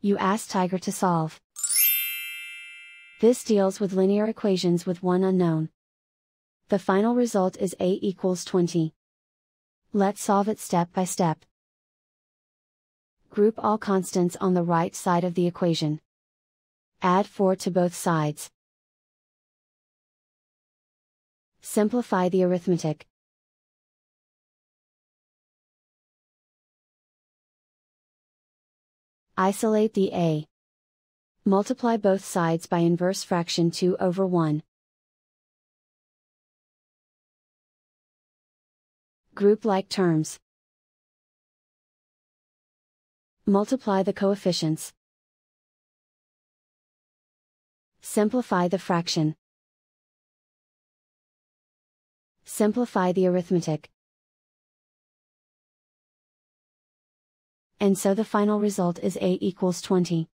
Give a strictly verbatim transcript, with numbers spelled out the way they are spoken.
You ask Tiger to solve. This deals with linear equations with one unknown. The final result is a equals twenty. Let's solve it step by step. Group all constants on the right side of the equation. Add four to both sides. Simplify the arithmetic. Isolate the a. Multiply both sides by inverse fraction two over one. Group like terms. Multiply the coefficients. Simplify the fraction. Simplify the arithmetic. And so the final result is a equals twenty.